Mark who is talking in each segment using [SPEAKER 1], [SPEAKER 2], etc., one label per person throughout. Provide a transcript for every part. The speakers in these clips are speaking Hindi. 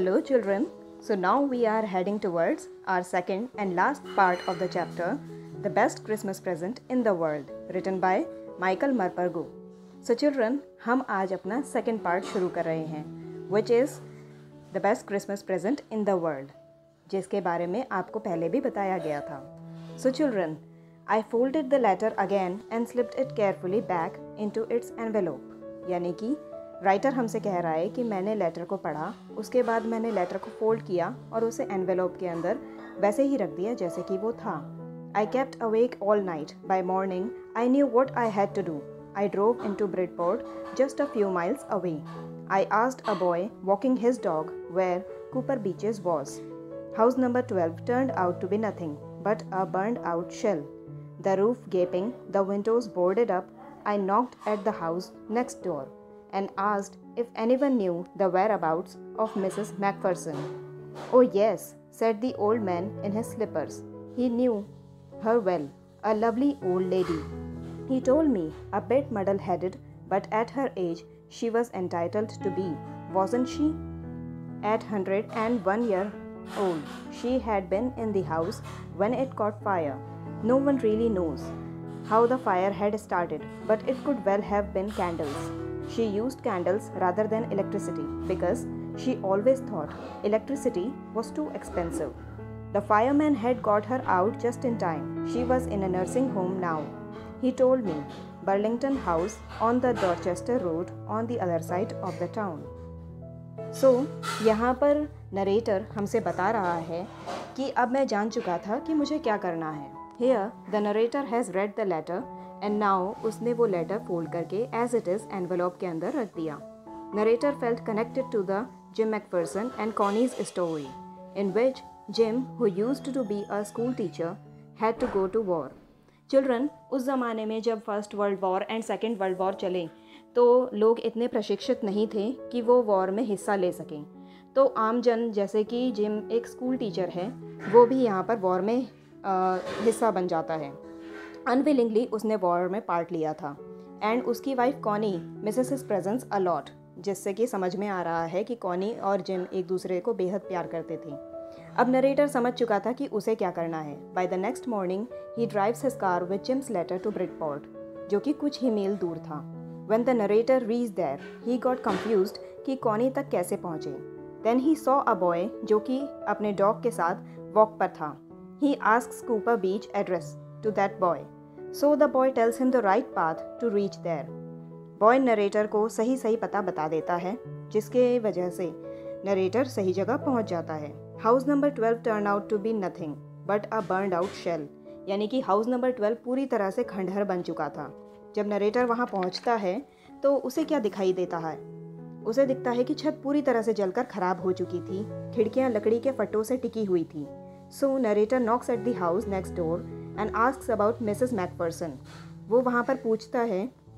[SPEAKER 1] Hello children. So now we are heading towards our second and last part of the chapter, The Best Christmas Present in the World, written by Michael Morpurgo. So children, हम आज अपना second part शुरू कर रहे हैं, which is The Best Christmas Present in the World, जिसके बारे में आपको पहले भी बताया गया था. So children, I folded the letter again and slipped it carefully back into its envelope. यानी कि राइटर हमसे कह रहा है कि मैंने लेटर को पढ़ा, उसके बाद मैंने लेटर को फोल्ड किया और उसे एनवेलोप के अंदर वैसे ही रख दिया जैसे कि वो था. I kept awake all night. By morning, I knew what I had to do. I drove into Bridport, just a few miles away. I asked a boy walking his dog where Cooper Beaches was. House number 12 turned out to be nothing but a burned-out shell. The roof gaping, the windows boarded up. I knocked at the house next door and asked if anyone knew the whereabouts of Mrs. Macpherson. "Oh yes," said the old man in his slippers. He knew her well, a lovely old lady. He told me, a bit muddle-headed, but at her age she was entitled to be, wasn't she? At 101 years old, she had been in the house when it caught fire. No one really knows how the fire had started, but it could well have been candles. She used candles rather than electricity because she always thought electricity was too expensive. The fireman had got her out just in time. She was in a nursing home now. He told me, Burlington House on the Dorchester Road on the other side of the town. So, यहाँ पर नरेटर हमसे बता रहा है कि अब मैं जान चुका था कि मुझे क्या करना है. Here, the narrator has read the letter and now उसने वो लेटर फोल्ड करके as it is envelope के अंदर रख दिया. Narrator felt connected to the Jim Macpherson and Connie's story, in which Jim, who used to be a school teacher, had to go to war. Children, उस ज़माने में जब first world war and second world war चले तो लोग इतने प्रशिक्षित नहीं थे कि वो वॉर में हिस्सा ले सकें. तो आम जन जैसे कि जिम एक स्कूल टीचर है, वो भी यहाँ पर वॉर में हिस्सा बन जाता है. अनविलिंगली उसने वॉर में पार्ट लिया था एंड उसकी wife Connie misses his presence a lot, जिससे कि समझ में आ रहा है कि कॉनी और जिम एक दूसरे को बेहद प्यार करते थे. अब नरेटर समझ चुका था कि उसे क्या करना है. By the next morning he drives his car with Jim's letter to Bridport, जो कि कुछ ही मील दूर था. When the narrator reached there he got confused कि कॉनी तक कैसे पहुंचे. Then he saw a boy जो कि अपने डॉग के साथ वॉक पर था. He asks Cooper Beach address to that boy. So the boy tells him the right path to reach there. Boy narrator को सही सही पता बता देता है, जिसके वजह से नरेटर सही जगह पहुंच जाता है. House number 12 turned out to be nothing but a burned out shell. यानी कि हाउस नंबर 12 पूरी तरह से खंडहर बन चुका था. जब नरेटर वहां पहुंचता है तो उसे क्या दिखाई देता है? उसे दिखता है कि छत पूरी तरह से जलकर खराब हो चुकी थी, खिड़कियां लकड़ी के फट्टों से टिकी हुई थी. So narrator knocks at the house next door and asks about Mrs. Macpherson. वो वहाँ पर पूछता है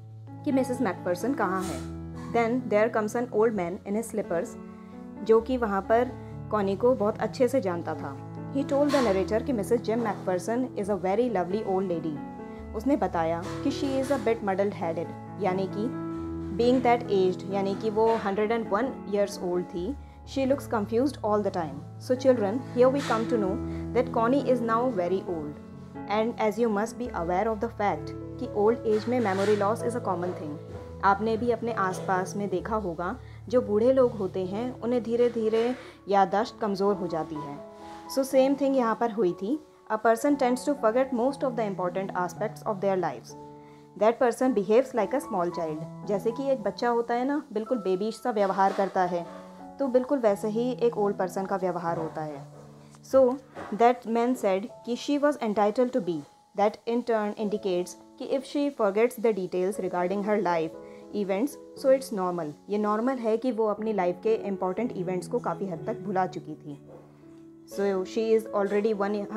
[SPEAKER 1] कि मिसेस मैकफर्सन कहाँ है. Then there comes an old man in his slippers, जो कि वहाँ पर कॉनी को बहुत अच्छे से जानता था. He told the narrator कि Mrs Jim McPherson is a very lovely old lady. उसने बताया कि she is a bit muddle-headed, यानी कि being that aged, यानी कि वो 101 years old थी. She looks confused all the time. So children, here we come to know that Connie is now very old. And as you must be aware of the fact कि old age में memory loss is a common thing. आपने भी अपने आसपास में देखा होगा जो बूढ़े लोग होते हैं उन्हें धीरे धीरे याददाश्त कमज़ोर हो जाती है. So same thing यहाँ पर हुई थी. A person tends to forget most of the important aspects of their lives. That person behaves like a small child. जैसे कि एक बच्चा होता है ना, बिल्कुल बेबी सा व्यवहार करता है, तो बिल्कुल वैसे ही एक ओल्ड पर्सन का व्यवहार होता है. सो दैट मैन सेड कि she was entitle to be. That in turn indicates कि if she forgets the details regarding her life events, so it's normal. ये नॉर्मल है कि वो अपनी लाइफ के इम्पॉर्टेंट इवेंट्स को काफ़ी हद तक भुला चुकी थी. So she is already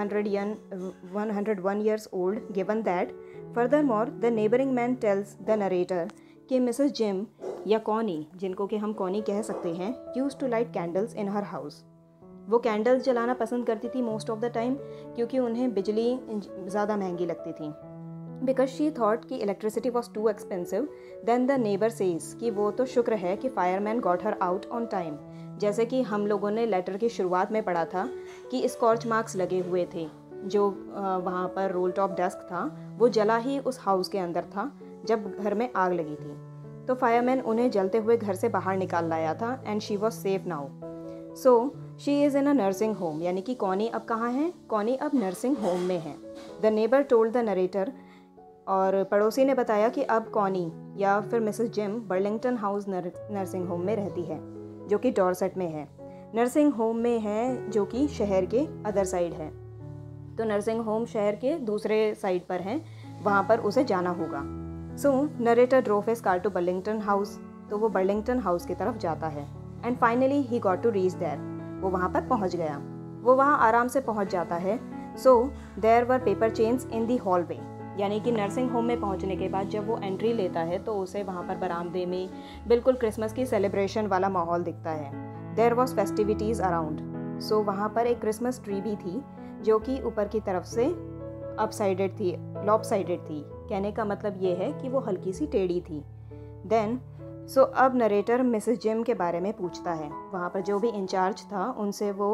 [SPEAKER 1] 101 years old. Given that furthermore the neighbouring man tells the narrator कि मिसेस जिम या कॉनी, जिनको कि हम कॉनी कह सकते हैं, use to light candles in her house. वो कैंडल्स जलाना पसंद करती थी मोस्ट ऑफ द टाइम, क्योंकि उन्हें बिजली ज़्यादा महंगी लगती थी. बिकॉज शी थॉट कि electricity was too expensive. Then the neighbour says कि वो तो शुक्र है कि fireman got her out on time. जैसे कि हम लोगों ने लेटर की शुरुआत में पढ़ा था कि स्कॉर्च मार्क्स लगे हुए थे, जो वहाँ पर रोल टॉप डेस्क था वो जला ही उस हाउस के अंदर था जब घर में आग लगी थी। तो फायरमैन उन्हें जलते हुए घर से बाहर निकाल लाया था and she was safe now. So she is in a nursing home, यानी कि कॉनी अब कहाँ है? कॉनी अब नर्सिंग होम में है। The neighbour told the narrator, और पड़ोसी ने बताया कि अब कॉनी या फिर Mrs Jim Burlington House nursing home में रहती है, जो कि डॉर्सेट में है। नर्सिंग होम में है जो कि शहर के अदर साइड है। तो नर्सिंग होम शहर के दूसरे साइड पर है, वहाँ पर उसे जाना होगा। So narrator drove his car to Burlington House, तो वो बर्लिंगटन हाउस की तरफ जाता है। And finally he got to reach there, वो वहाँ पर पहुँच गया। वो वहाँ आराम से पहुँच जाता है। So there were paper chains in the hallway, यानी कि नर्सिंग होम में पहुंचने के बाद जब वो एंट्री लेता है तो उसे वहाँ पर बरामदे में बिल्कुल क्रिसमस की सेलिब्रेशन वाला माहौल दिखता है। There was festivities around. So वहाँ पर एक क्रिसमस ट्री भी थी जो कि ऊपर की तरफ से अपसाइडेड थी, लॉपसाइडेड थी। कहने का मतलब ये है कि वो हल्की सी टेढ़ी थी। देन अब नरेटर मिसेस जिम के बारे में पूछता है। वहाँ पर जो भी इंचार्ज था उनसे वो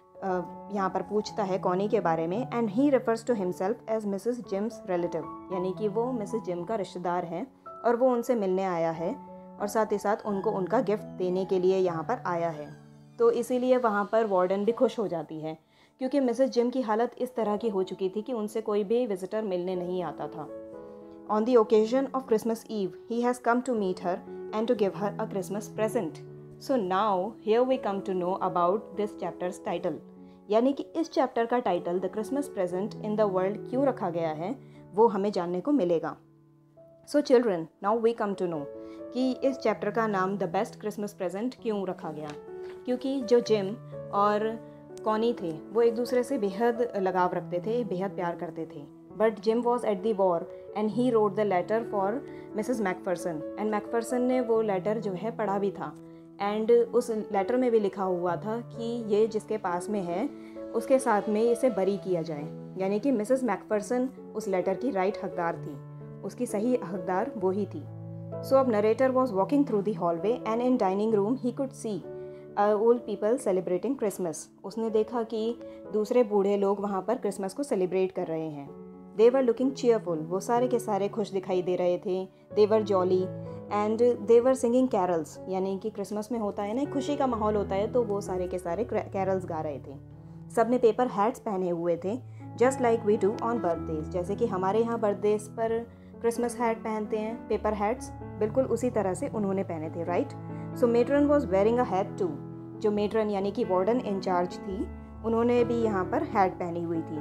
[SPEAKER 1] यहाँ पर पूछता है कॉनी के बारे में। And he refers to himself as Mrs Jim's relative, यानी कि वो मिसेस जिम का रिश्तेदार है और वो उनसे मिलने आया है और साथ ही साथ उनको उनका गिफ्ट देने के लिए यहाँ पर आया है। तो इसीलिए वहाँ पर वार्डन भी खुश हो जाती है, क्योंकि मिसेस जिम की हालत इस तरह की हो चुकी थी कि उनसे कोई भी विजिटर मिलने नहीं आता था। On the occasion of Christmas Eve he has come to meet her and to give her a Christmas present. So now here we come to know about this chapter's title, यानी कि इस चैप्टर का title the Christmas present in the world क्यों रखा गया है वो हमें जानने को मिलेगा। So children, now we come to know कि इस चैप्टर का नाम द बेस्ट क्रिसमस प्रेजेंट क्यों रखा गया। क्योंकि जो जिम और कॉनी थे वो एक दूसरे से बेहद लगाव रखते थे, बेहद प्यार करते थे। But Jim was at the war and he wrote the letter for Mrs McPherson, and McPherson ने वो लेटर जो है पढ़ा भी था। एंड उस लेटर में भी लिखा हुआ था कि ये जिसके पास में है उसके साथ में इसे बरी किया जाए, यानी कि मिसेस मैकफर्सन उस लेटर की राइट हकदार थी, उसकी सही हकदार वो ही थी। सो अब narrator was walking through the hallway and in dining room he could see old people celebrating Christmas. उसने देखा कि दूसरे बूढ़े लोग वहाँ पर क्रिसमस को सेलिब्रेट कर रहे हैं। दे वर लुकिंग चीयरफुल, वो सारे के सारे खुश दिखाई दे रहे थे। They were jolly and they were singing carols, यानी कि क्रिसमस में होता है ना, खुशी का माहौल होता है, तो वो सारे के सारे कैरल्स गा रहे थे। सब ने पेपर हैट्स पहने हुए थे, just like we do on birthdays, जैसे कि हमारे यहाँ बर्थडेज पर क्रिसमस हैट पहनते हैं, पेपर हैट्स, बिल्कुल उसी तरह से उन्होंने पहने थे, right. So matron was wearing a hat too, जो मेट्रन यानी कि वार्डन इंचार्ज थी उन्होंने भी यहाँ पर हैट पहनी हुई थी।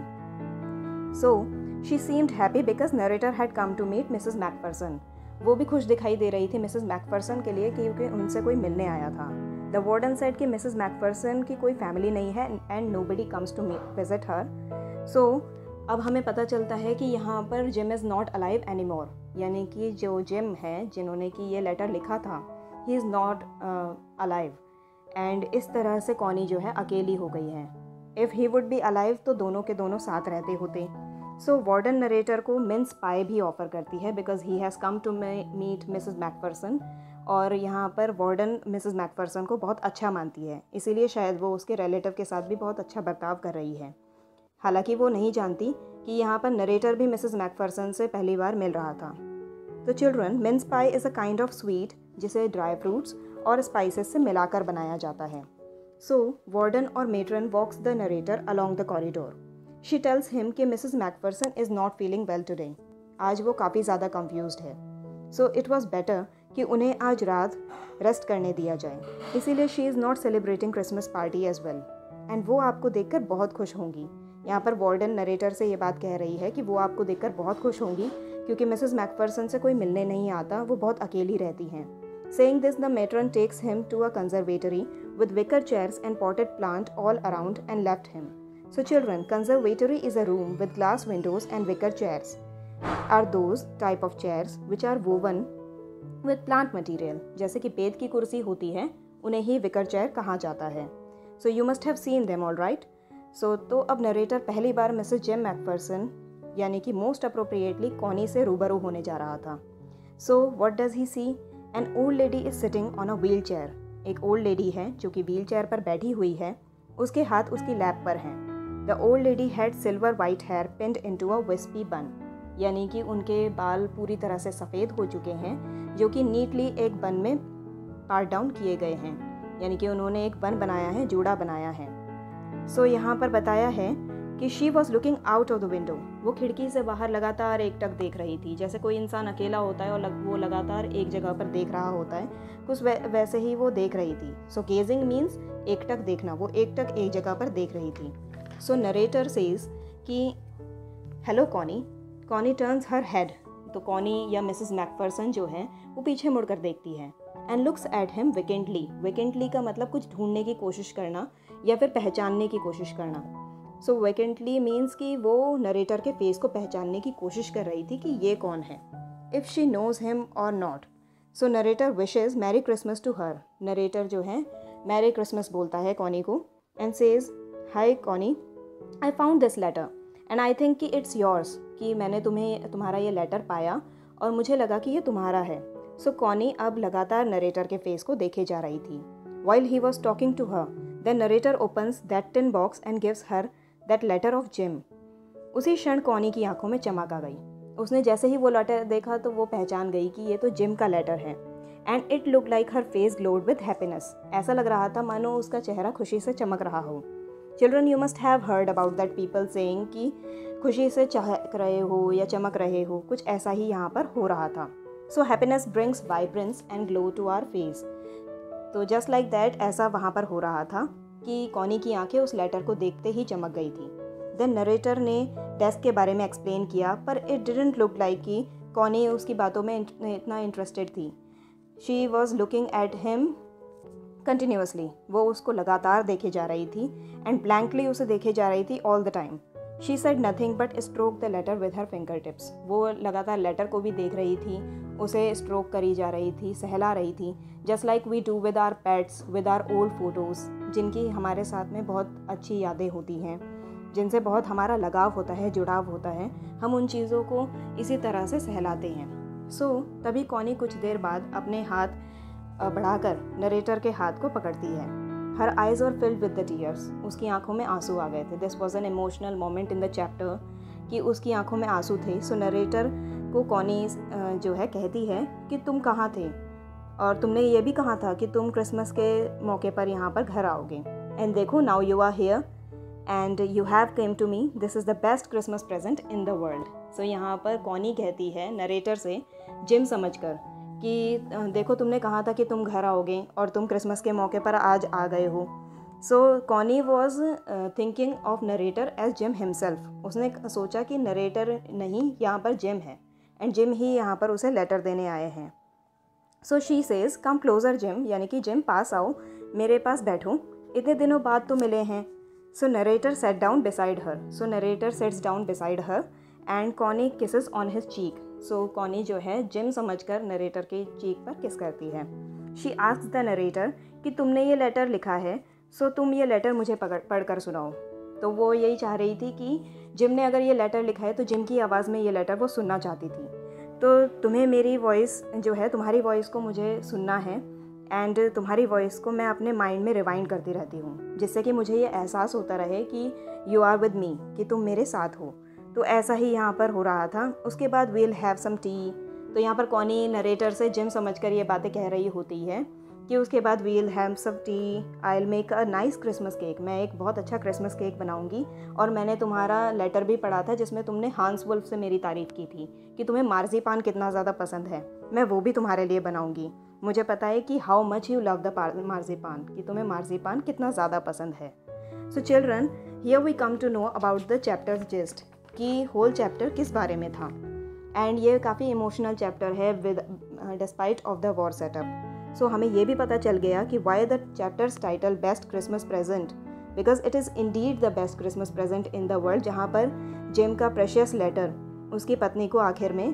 [SPEAKER 1] So she seemed happy because narrator had come to meet Mrs McPherson, वो भी खुश दिखाई दे रही थी मिसेस मैकफर्सन के लिए क्योंकि उनसे कोई मिलने आया था। द वार्डन सेड कि मिसेस मैकफर्सन की कोई फैमिली नहीं है and nobody comes to visit her. So अब हमें पता चलता है कि यहाँ पर Jim is not alive anymore, यानी कि जो जिम है जिन्होंने कि ये लेटर लिखा था he is not alive, and इस तरह से कॉनी जो है अकेली हो गई है। If he would be alive तो दोनों के दोनों साथ रहते होते। सो वार्डन नरेटर को मिन्स पाई भी ऑफ़र करती है because he has come to meet Mrs McPherson, और यहाँ पर वार्डन मिसेस मैकफर्सन को बहुत अच्छा मानती है, इसीलिए शायद वो उसके रिलेटिव के साथ भी बहुत अच्छा बर्ताव कर रही है। हालांकि वो नहीं जानती कि यहाँ पर नरेटर भी मिसेस मैकफर्सन से पहली बार मिल रहा था। तो children, mince pie is a kind of sweet जिसे ड्राई फ्रूट्स और स्पाइसेस से मिलाकर बनाया जाता है। सो वार्डन और matron walks the narrator along the corridor. She tells him कि Mrs McPherson is not feeling well today, आज वो काफ़ी ज़्यादा कंफ्यूज्ड है। सो इट वॉज़ बेटर कि उन्हें आज रात रेस्ट करने दिया जाए, इसीलिए she is not celebrating Christmas party as well, and वो आपको देखकर बहुत खुश होंगी। यहाँ पर वार्डन नरेटर से ये बात कह रही है कि वो आपको देखकर बहुत खुश होंगी क्योंकि मिसेस मैकफर्सन से कोई मिलने नहीं आता, वो बहुत अकेली रहती हैं। Saying this, the matron takes him to a conservatory with wicker chairs and potted plant all around and left him. So children, conservatory is a room with glass windows and wicker chairs. Are those type of chairs which are woven with plant material. जैसे कि बेद की कुर्सी होती है उन्हें ही wicker chair कहा जाता है। So you must have seen them, all right? So तो अब नरेटर पहली बार मिसेस जेम मैकफर्सन यानी कि मोस्ट अप्रोप्रिएटली कॉनी से रूबरू होने जा रहा था। So what does he see? An old lady is sitting on a wheelchair एक ओल्ड लेडी है जो कि व्हील चेयर पर बैठी हुई है, उसके हाथ उसकी लैप पर हैं। The old lady had silver white hair pinned into a wispy bun, यानी कि उनके बाल पूरी तरह से सफ़ेद हो चुके हैं जो कि नीटली एक बन में पार्ट डाउन किए गए हैं, यानी कि उन्होंने एक बन बनाया है, जूड़ा बनाया है। सो यहाँ पर बताया है कि she was looking out of the window, वो खिड़की से बाहर लगातार एकटक देख रही थी। जैसे कोई इंसान अकेला होता है और वो लगातार एक जगह पर देख रहा होता है, कुछ वैसे ही वो देख रही थी। सो गेजिंग मीन्स एकटक देखना, वो एकटक एक जगह पर देख रही थी। सो नरेटर सेज कि hello Connie. Connie turns her head, तो कॉनी या मिसेस मैकफर्सन जो है वो पीछे मुड़कर देखती है। And looks at him vacantly, vacantly का मतलब कुछ ढूंढने की कोशिश करना या फिर पहचानने की कोशिश करना। सो वेकेंटली मीन्स कि वो नरेटर के फेस को पहचानने की कोशिश कर रही थी कि ये कौन है, इफ़ शी नोज हिम और not. So narrator wishes merry Christmas to her, narrator जो है मैरी क्रिसमस बोलता है कॉनी को। And says hi Connie, I found this letter and I think कि इट्स योर्स, कि मैंने तुम्हारा ये लेटर पाया और मुझे लगा कि ये तुम्हारा है। सो कॉनी अब लगातार नरेटर के फेस को देखे जा रही थी। While he was talking to her, the narrator opens that tin box and gives her that letter of Jim. उसी क्षण कॉनी की आंखों में चमक आ गई। उसने जैसे ही वो लेटर देखा तो वो पहचान गई कि ये तो जिम का लेटर है। And it look like her face glowed with happiness, ऐसा लग रहा था मानो उसका चेहरा खुशी से चमक रहा हो। Children, you must have heard about that people saying कि खुशी से चहक रहे हो या चमक रहे हो, कुछ ऐसा ही यहाँ पर हो रहा था। So happiness brings vibrance and glow to our face. तो जस्ट लाइक दैट ऐसा वहाँ पर हो रहा था कि कॉनी की आंखें उस लेटर को देखते ही चमक गई थी। देन नरेटर ने डेस्क के बारे में एक्सप्लेन किया, पर इट डिडंट लुक लाइक कि कॉनी उसकी बातों में इतना इंटरेस्टेड थी। She was looking at him continuously, वो उसको लगातार देखे जा रही थी एंड ब्लैंकली उसे देखे जा रही थी all the time. She said nothing but stroke the letter with her finger tips, वो लगातार लेटर को भी देख रही थी, उसे स्ट्रोक करी जा रही थी, सहला रही थी। Just like we do with our pets, with our old photos, जिनकी हमारे साथ में बहुत अच्छी यादें होती हैं, जिनसे बहुत हमारा लगाव होता है, जुड़ाव होता है, हम उन चीज़ों को इसी तरह से सहलाते हैं। सो तभी कॉनी कुछ देर बाद अपने हाथ बढ़ाकर नरेटर के हाथ को पकड़ती है। Her eyes were filled with the tears, उसकी आंखों में आंसू आ गए थे। This was an emotional moment in the chapter कि उसकी आंखों में आंसू थे। सो नरेटर को कॉनी जो है कहती है कि तुम कहाँ थे और तुमने ये भी कहा था कि तुम क्रिसमस के मौके पर यहाँ पर घर आओगे। एंड देखो, now you are here and you have came to me, this is the best Christmas present in the world. So यहाँ पर कॉनी कहती है नरेटर से जिम समझकर कि देखो, तुमने कहा था कि तुम घर आओगे और तुम क्रिसमस के मौके पर आज आ गए हो। So Connie was thinking of narrator as Jim himself, उसने सोचा कि नरेटर नहीं, यहाँ पर जिम है एंड जिम ही यहाँ पर उसे लेटर देने आए हैं। So she says come closer Jim, यानी कि जिम पास आओ, मेरे पास बैठो, इतने दिनों बाद तो मिले हैं। So narrator sat down beside her, so narrator sets down beside her and Connie kisses on his cheek. So Connie जो है जिम समझकर नरेटर के चीक पर किस करती है। शी आस्क्स द नरेटर कि तुमने ये लेटर लिखा है, सो तुम ये लेटर मुझे पढ़कर सुनाओ। तो वो यही चाह रही थी कि जिम ने अगर ये लेटर लिखा है तो जिम की आवाज़ में ये लेटर वो सुनना चाहती थी। तो तुम्हें मेरी वॉइस जो है, तुम्हारी वॉइस को मुझे सुनना है एंड तुम्हारी वॉइस को मैं अपने माइंड में रिवाइंड करती रहती हूँ, जिससे कि मुझे ये एहसास होता रहे कि यू आर विद मी, कि तुम मेरे साथ हो। तो ऐसा ही यहाँ पर हो रहा था। उसके बाद वील हैव सम टी, तो यहाँ पर कॉनी नरेटर से जिम समझकर ये बातें कह रही होती है कि उसके बाद we'll have some tea, I will make a nice Christmas cake, मैं एक बहुत अच्छा क्रिसमस केक बनाऊंगी। और मैंने तुम्हारा लेटर भी पढ़ा था जिसमें तुमने हांस वुल्फ से मेरी तारीफ़ की थी कि तुम्हें मार्ज़ीपान कितना ज़्यादा पसंद है, मैं वो भी तुम्हारे लिए बनाऊंगी। मुझे पता है कि how much you love the marzipan, कि तुम्हें मार्ज़ीपान कितना ज़्यादा पसंद है। So children, here we come to know about the chapter gist, कि होल चैप्टर किस बारे में था। एंड ये काफ़ी इमोशनल चैप्टर है with despite of the war setup. So हमें ये भी पता चल गया कि why the chapter's title best Christmas present, because it is indeed the best Christmas present in the world, जहाँ पर जिम का प्रेशियस लेटर उसकी पत्नी को आखिर में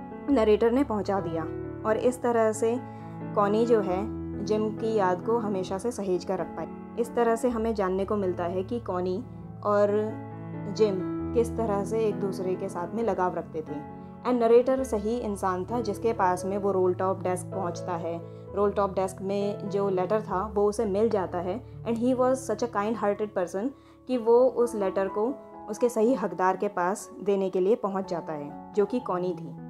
[SPEAKER 1] नरेटर ने पहुँचा दिया। और इस तरह से कॉनी जो है जिम की याद को हमेशा से सहेज कर रख पाई। इस तरह से हमें जानने को मिलता है कि कॉनी और जिम किस तरह से एक दूसरे के साथ में लगाव रखते थे एंड नरेटर सही इंसान था जिसके पास में वो रोल टॉप डेस्क पहुंचता है। रोल टॉप डेस्क में जो लेटर था वो उसे मिल जाता है and he was such a kind hearted person कि वो उस लेटर को उसके सही हकदार के पास देने के लिए पहुंच जाता है, जो कि कॉनी थी।